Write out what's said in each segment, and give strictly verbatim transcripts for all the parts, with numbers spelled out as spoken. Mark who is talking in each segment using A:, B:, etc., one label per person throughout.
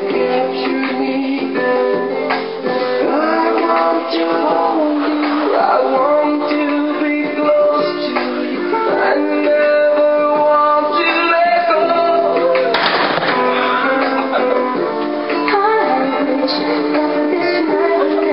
A: captured me. I want to hold you, I want to be close to you. I never want to let go. I wish that this night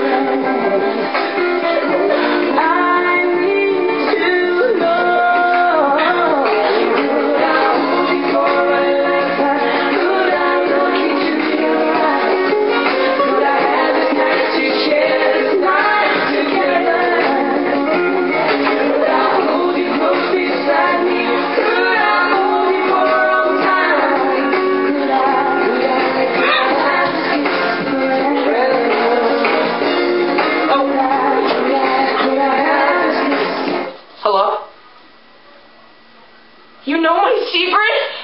A: I need to know. Could I hold you for a lifetime? Could I look into your eyes? Could I have this night to share this night together? Could I hold you close beside me? Could I hold you for all time? Could I, could I, could I have this kiss forever? Oh, could I, could I, could I have this kiss?
B: Hello? You know my secret?